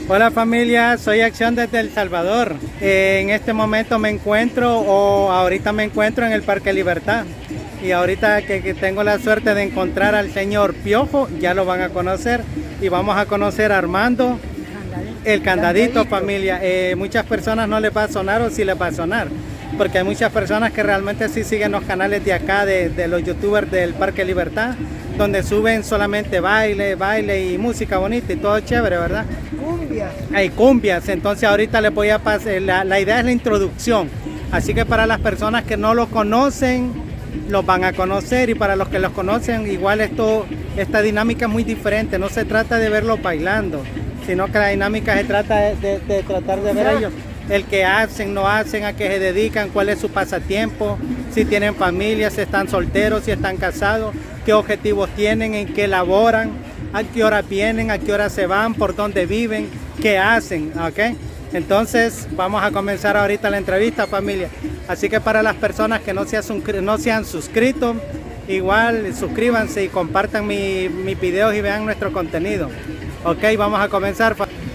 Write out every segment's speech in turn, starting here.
Hola familia, soy Acción desde El Salvador. En este momento ahorita me encuentro en el Parque Libertad. Y ahorita que tengo la suerte de encontrar al señor Piojo, ya lo van a conocer. Y vamos a conocer a Armando, el candadito familia. Muchas personas no les va a sonar o sí les va a sonar. Porque hay muchas personas que realmente sí siguen los canales de acá, de los youtubers del Parque Libertad, donde suben solamente baile y música bonita y todo chévere, ¿verdad? Cumbias. Hay cumbias, entonces ahorita les voy a pasar, la idea es la introducción, así que para las personas que no lo conocen, los van a conocer, y para los que los conocen, igual esta dinámica es muy diferente, no se trata de verlos bailando, sino que la dinámica se trata de tratar de ver ellos, el que hacen, no hacen, a qué se dedican, cuál es su pasatiempo, si tienen familia, si están solteros, si están casados, qué objetivos tienen, en qué laboran, a qué hora vienen, a qué hora se van, por dónde viven, qué hacen, ¿ok? Entonces vamos a comenzar ahorita la entrevista, familia. Así que para las personas que no se han suscrito, igual suscríbanse y compartan mis videos y vean nuestro contenido. Ok, vamos a comenzar.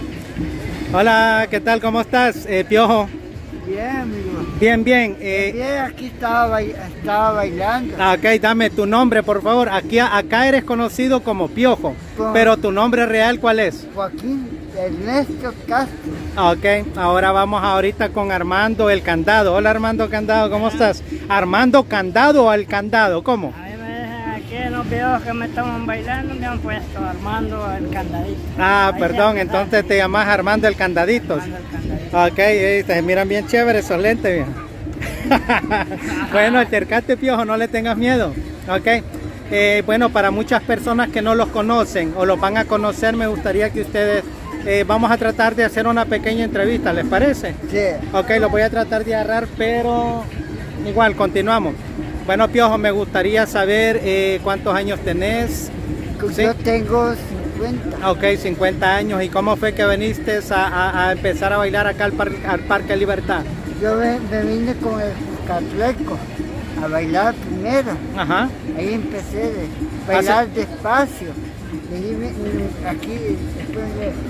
Hola, ¿qué tal? ¿Cómo estás, Piojo? Bien, amigo. Bien, bien. Bien, aquí estaba bailando. Ok, dame tu nombre, por favor. Acá eres conocido como Piojo, pero tu nombre real, ¿cuál es? Joaquín Ernesto Castro. Ok, ahora vamos ahorita con Armando el Candado. Hola Armando Candado, ¿cómo estás? ¿Armando Candado o al Candado? ¿Cómo? A mí me dicen aquí en los videos que me estaban bailando, me han puesto Armando el Candadito. Ah, perdón, entonces te llamas Armando el Candadito. Armando el Candadito. Ok, se miran bien chéveres esos lentes, bien. Bueno, acercate, Piojo, no le tengas miedo. Ok, bueno, para muchas personas que no los conocen o los van a conocer, me gustaría que ustedes, vamos a tratar de hacer una pequeña entrevista, ¿les parece? Sí. Ok, lo voy a tratar de agarrar, pero igual, continuamos. Bueno, Piojo, me gustaría saber cuántos años tenés. ¿Sí? Yo tengo 50. Ok, 50 años. ¿Y cómo fue que viniste a empezar a bailar acá al Parque Libertad? Yo me vine con el catleco a bailar primero. Ajá. Ahí empecé de bailar despacio. Y ahí aquí después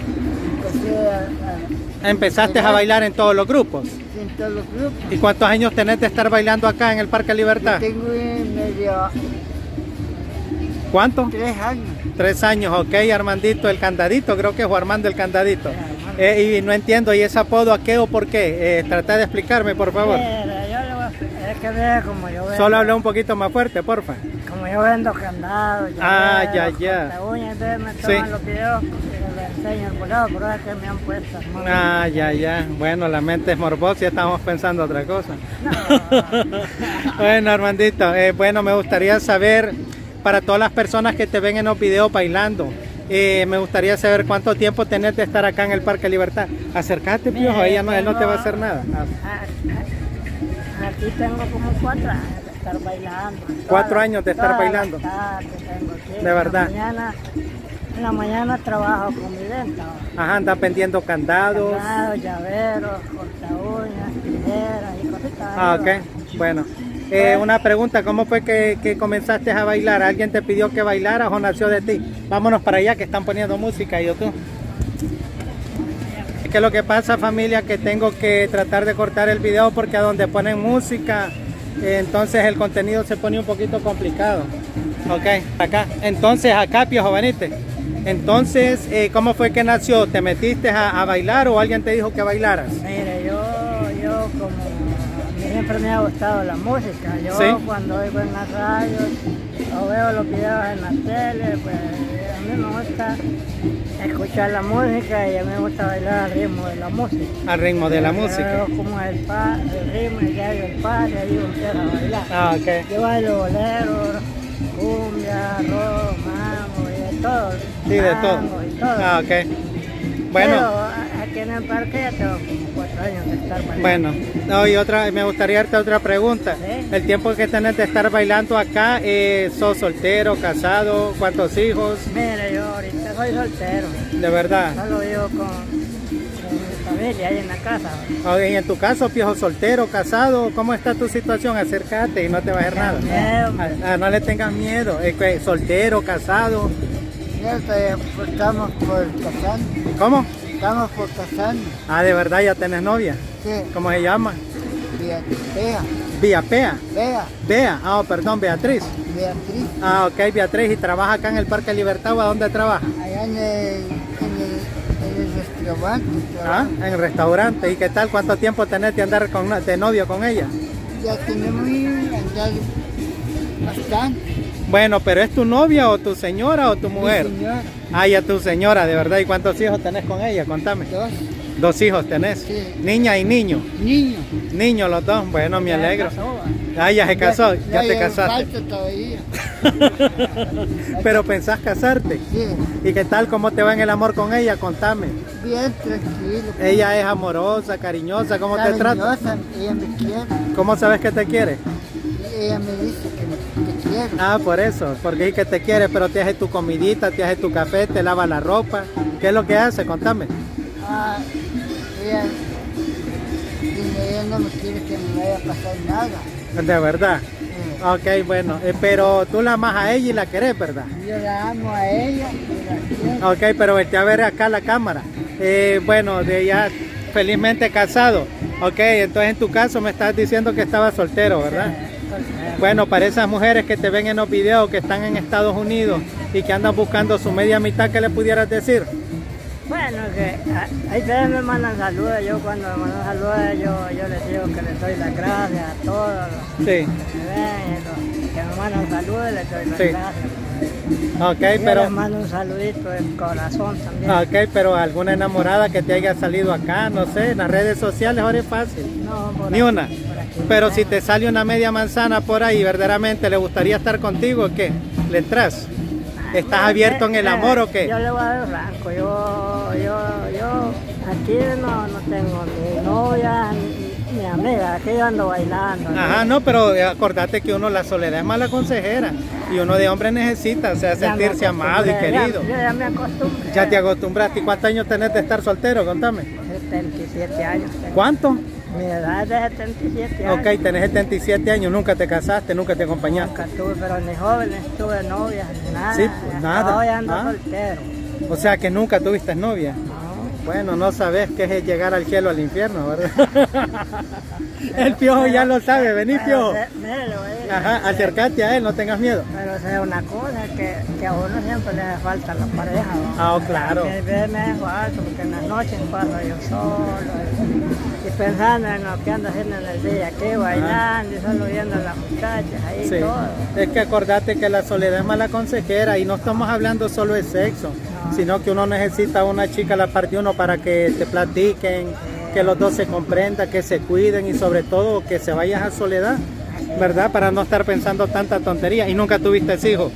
empecé ¿Empezaste a bailar en todos los grupos? en todos los grupos. ¿Y cuántos años tenés de estar bailando acá en el Parque Libertad? Yo tengo medio ¿Cuánto? 3 años. 3 años, ok, Armandito el Candadito, creo que es Armando el Candadito. Y no entiendo, ¿y ese apodo a qué o por qué? Trata de explicarme, por favor. Mira, yo le voy a... Es que vea como yo vendo... Solo habla un poquito más fuerte, porfa. Como yo vendo candados, ya. uñas, entonces me toman los videos y les enseño el volado, por eso es que me han puesto. Ya. Bueno, la mente es morbosa y estamos pensando otra cosa. No. Bueno, Armandito, bueno, me gustaría saber, para todas las personas que te ven en los videos bailando, me gustaría saber cuánto tiempo tenés de estar acá en el Parque Libertad. Acércate, Piojo, él no te va a hacer nada. Aquí tengo como 4 años de estar bailando. 4 años de estar bailando. De verdad. En la mañana trabajo con mi venta. Ajá, andas vendiendo candados. Candados, llaveros, corta uñas, tijeras y cositas. Ah, ok, bueno. Una pregunta, ¿cómo fue que comenzaste a bailar? ¿Alguien te pidió que bailaras o nació de ti? Vámonos para allá que están poniendo música, ¿y tú? ¿Qué es lo que pasa, familia? Que tengo que tratar de cortar el video porque a donde ponen música, entonces el contenido se pone un poquito complicado. Ok, acá. Entonces acá, Piojo, veniste. Entonces, ¿cómo fue que nació? ¿Te metiste a bailar o alguien te dijo que bailaras? Mire, yo como... Siempre me ha gustado la música. Yo cuando oigo en las radios o veo los videos en la tele, pues a mí me gusta escuchar la música y a mí me gusta bailar al ritmo de la música. Al ritmo de la música. Como el ritmo y ya el par y ahí yo empiezo a bailar. Ah, ok. Yo bailo bolero, cumbia, rock, mambo y de todo. Sí, de todo. Y todo. Ah, ok. Bueno. Pero aquí en el parque ya tengo como 4 años de estar bailando. Bueno, no, y me gustaría darte otra pregunta. ¿Sí? El tiempo que tenés de estar bailando acá, ¿sos soltero, casado, cuántos hijos? Mire, yo ahorita soy soltero. De verdad. Solo vivo con mi familia ahí en la casa. Y en tu caso, Piojo, soltero, casado, ¿cómo está tu situación? Acércate y no te va a hacer nada. No le tengas miedo. Soltero, casado. Ya estamos por casar. ¿Cómo? estamos por casarnos. Ah, ¿de verdad ya tenés novia? Sí. ¿Cómo se llama? Bea. Villapea. Bea. Bea. Ah, perdón, Beatriz. Beatriz. Ah, ok, Beatriz. ¿Y trabaja acá en el Parque Libertad o a dónde trabaja? Allá en el restaurante. Ah, en el restaurante. ¿Y qué tal? ¿Cuánto tiempo tenés de andar de novio con ella? Ya tenemos andar bastante. Bueno, pero ¿es tu novia o tu señora o tu mujer? Mi señora. Ah, ya tu señora, de verdad. ¿Y cuántos hijos tenés con ella? Contame. 2. 2 hijos tenés. Sí. Niña y niño. Niños. Niños los dos. Bueno, me alegro. Casó, Ah, ya se casó, ya te casaste. Falta todavía. Pero pensás casarte. Sí. ¿Y qué tal? ¿Cómo te va en el amor con ella? Contame. Bien tranquilo. Ella es amorosa, cariñosa, ¿cómo te trata? Ella me quiere. ¿Cómo sabes que te quiere? Ella me dice que te quiere. Ah, por eso, porque es que te quiere, pero te hace tu comidita, te hace tu café, te lava la ropa. ¿Qué es lo que hace? Contame. Ah, ella no me quiere que me vaya a pasar nada. De verdad. Sí. Ok, bueno, pero tú la amas a ella y la querés, ¿verdad? Yo la amo a ella y la quiero. Ok, pero vete a ver acá la cámara. Bueno, de ya felizmente casado. Ok, entonces en tu caso me estás diciendo que estabas soltero, ¿verdad? Bueno, para esas mujeres que te ven en los videos que están en Estados Unidos y que andan buscando su media mitad, ¿qué le pudieras decir? Bueno, que ahí ustedes me mandan saludos, yo cuando me mandan saludos yo les digo que les doy las gracias a todos los Sí. que me ven, que me mandan saludos, les doy las Sí. gracias. Ok, Yo pero... les mando un saludito de corazón también. Ok, pero alguna enamorada que te haya salido acá, no sé, en las redes sociales ahora es fácil. No, por Ni aquí, una. por aquí. Pero si te sale una media manzana por ahí, ¿verdaderamente le gustaría estar contigo o qué? ¿Le entras? ¿Estás abierto en el amor o qué? Yo le voy a dar blanco, yo aquí no tengo ni novia ni amiga, aquí yo ando bailando. Ajá, no, pero acordate que uno, la soledad es mala consejera y uno de hombre necesita, o sea, Ya me sentirse amado y acostumbré, querido. Ya me acostumbré. Ya te acostumbraste. ¿Y cuántos años tenés de estar soltero? Contame. 77 años tengo. ¿Cuánto? Mi edad es de 77 años. Ok, tenés 77 años, nunca te casaste, nunca te acompañaste. Nunca tuve, pero ni jóvenes, tuve novia, ni nada. Sí, pues, nada. Hoy ando Ah. soltero. O sea que nunca tuviste novia. No. Bueno, no sabes qué es llegar al cielo o al infierno, ¿verdad? El Piojo ya lo sabe, vení Piojo. Mire, le voy a decir, Ajá, acércate a él, no tengas miedo. pero sé una cosa, que a uno siempre le hace falta la pareja. ¿no? Ah, claro. A mí me hace falta porque en las noches paso yo solo y pensando en lo que ando haciendo en el día, aquí bailando y solo viendo a las muchachas ahí Sí. todo. Es que acordate que la soledad es mala consejera y no estamos hablando solo de sexo, sino que uno necesita una chica a la parte de uno para que te platiquen, que los dos se comprendan, que se cuiden y sobre todo que se vayan a soledad, ¿verdad? Para no estar pensando tanta tontería. Y nunca tuviste hijo.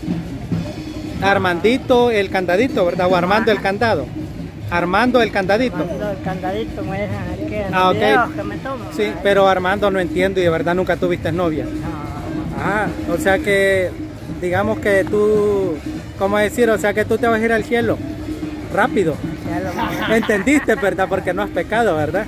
Armandito el candadito, ¿verdad? O Armando el candado. Armando el candadito. Cuando el candadito me dicen aquí en Ah, los ok. videos que me toman. Sí, pero Armando no entiendo y de verdad nunca tuviste novia. No, Ah, o sea que, digamos que tú, ¿cómo decir? O sea que tú te vas a ir al cielo rápido. ya lo ¿Entendiste, verdad? Porque no es pecado, ¿verdad?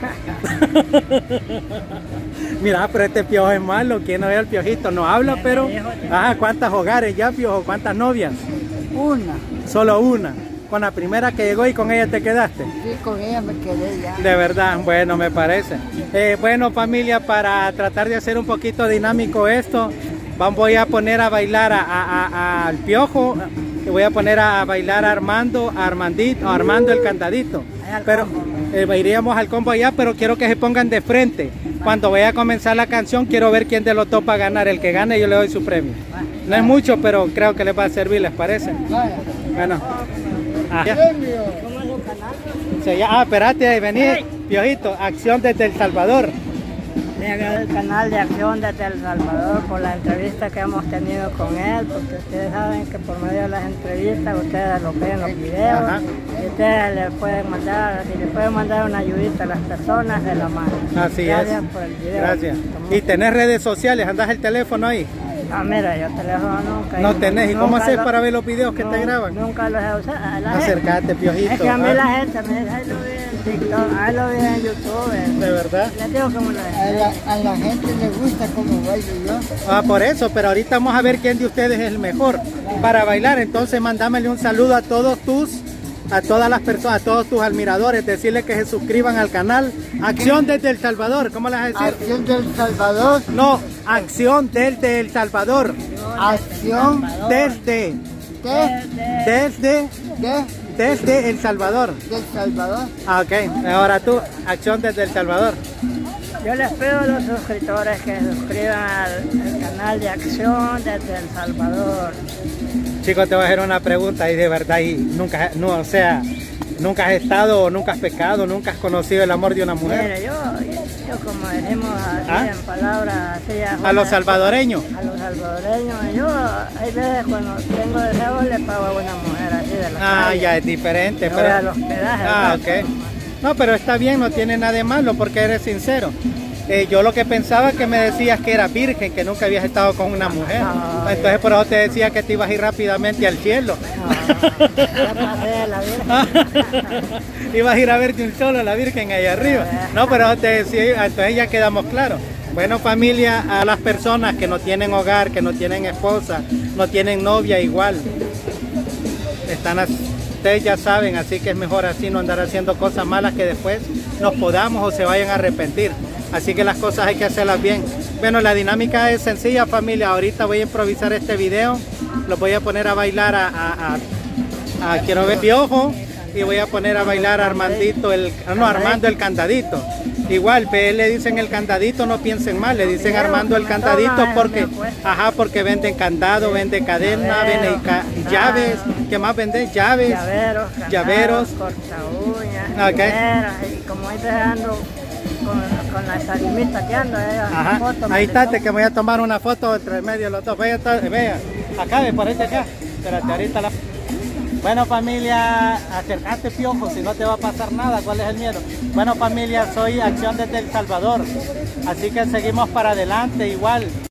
Mira, pero este Piojo es malo. ¿Quién no ve al Piojito? No habla, pero... Ah, ¿cuántas hogares ya, Piojo? ¿Cuántas novias? Una. Solo una. Con la primera que llegó y con ella te quedaste. Sí, con ella me quedé ya. De verdad, bueno, me parece. Bueno, familia, para tratar de hacer un poquito dinámico esto, voy a poner a bailar al Piojo, voy a poner a bailar a Armando, a Armando el candadito. Pero iríamos al combo allá, pero quiero que se pongan de frente. Cuando vaya a comenzar la canción, quiero ver quién de los dos va a ganar. El que gane, yo le doy su premio. No es mucho, pero creo que les va a servir, ¿les parece? Vaya. Bueno. Ah, ya. Premio. ¿Cómo es su canal? Espérate, vení, Piojito, Acción desde El Salvador. El canal de Acción desde El Salvador por la entrevista que hemos tenido con él, porque ustedes saben que por medio de las entrevistas ustedes lo ven en los videos. Ajá. Y ustedes le pueden mandar una ayudita a las personas de la mano. Así Gracias es. por el video. Gracias. ¿Y tenés redes sociales? ¿Andás el teléfono ahí? No, mira, yo teléfono nunca. No tenés. ¿Y cómo nunca haces lo- para ver los videos que te no, graban? Nunca los he usado. La gente- Acércate, Piojito. Es que a mí Ah, la gente me dice, ahí lo vi en TikTok, ahí lo vi en YouTube. ¿De verdad? Les digo como lo A la gente le gusta cómo bailo yo. Ah, por eso, pero ahorita vamos a ver quién de ustedes es el mejor para bailar. Entonces, mandámele un saludo a todos tus a todas las personas, a todos tus admiradores, decirles que se suscriban al canal Acción desde El Salvador. ¿Cómo le vas a decir? Acción del Salvador. No, Acción desde El Salvador. Acción Desde El Salvador. del Salvador. Ah, ok. Ahora tú, Acción desde El Salvador. Yo les pido a los suscriptores que se suscriban al canal de Acción desde El Salvador. Chicos, te voy a hacer una pregunta y de verdad, y nunca, no, o sea, nunca has estado o nunca has pecado, nunca has conocido el amor de una mujer. Mire, yo como decimos así ¿Ah? en palabras así A los salvadoreños. A los salvadoreños, yo hay veces cuando tengo deseo le pago a una mujer así de la calle. Ya es diferente. Me Pero... voy al hospedaje. ok. No, pero está bien, no tiene nada de malo porque eres sincero. Yo lo que pensaba que me decías que eras virgen, que nunca habías estado con una mujer. Entonces por eso te decía que te ibas a ir rápidamente al cielo. Ya pasé la virgen. Ibas a ir a verte un solo, la virgen allá arriba. No, pero te decía, entonces ya quedamos claros. Bueno, familia, a las personas que no tienen hogar, que no tienen esposa, no tienen novia, igual. Ustedes ya saben, así que es mejor así, no andar haciendo cosas malas que después nos podamos o se vayan a arrepentir. Así que las cosas hay que hacerlas bien. Bueno, la dinámica es sencilla, familia. Ahorita voy a improvisar este video. Lo voy a poner a bailar quiero ver Piojo. Y voy a poner a bailar a Armandito, Armando el Candadito. Igual, le dicen el Candadito, no piensen mal, le dicen Armando el Candadito porque venden candado, vende cadena, vende llaves. ¿Qué más vende? Llaves. Llaveros. Corta uñas. Okay. Y como ahí ando con las tarimitas que ando, ahí está, que voy a tomar una foto entre medio de los dos. Vea, acá, por ahí acá. Espérate, ahorita la... Bueno, familia, acércate, Piojo, si no te va a pasar nada. ¿Cuál es el miedo? Bueno, familia, soy Acción desde El Salvador, así que seguimos para adelante igual.